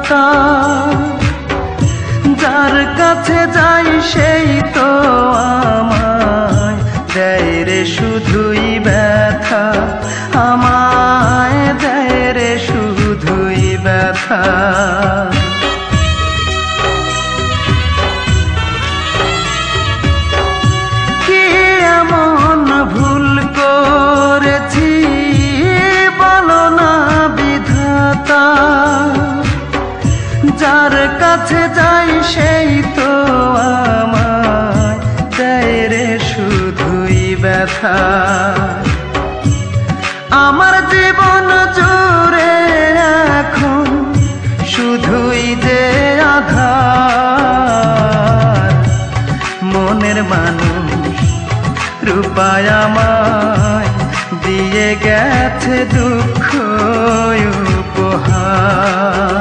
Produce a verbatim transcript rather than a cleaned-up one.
বিধাতা যার কাছে যাই সেই তো আমায় দেয় রে শুধুই ব্যথা আমায় দেয় রে শুধুই ব্যথা কি এমন ভুল করেছি বলো না বিধাতা যার কাছে যাই সেই তো আমায় দেয় রে শুধুই ব্যথা আমার জীবন জুড়ে এখন শুধুই যে আধার মনের মানুষ রূপায় আমায় দিয়ে গেছে দুঃখ উপহার